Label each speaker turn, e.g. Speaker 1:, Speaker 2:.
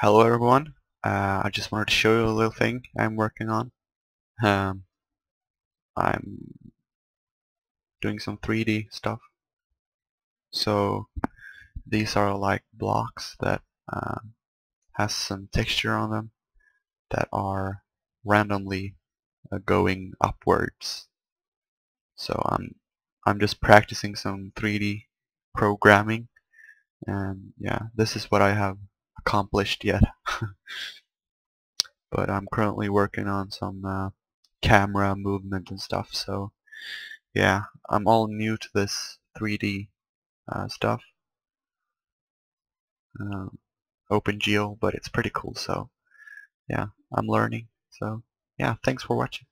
Speaker 1: Hello everyone. I just wanted to show you a little thing I'm working on. Um, I'm doing some 3D stuff. So these are like blocks that has some texture on them that are randomly going upwards. So I'm just practicing some 3D programming, and yeah, this is what I have accomplished yet. But I'm currently working on some camera movement and stuff. So yeah, I'm all new to this 3D stuff, um, OpenGL, but it's pretty cool. So yeah, I'm learning. So yeah, thanks for watching.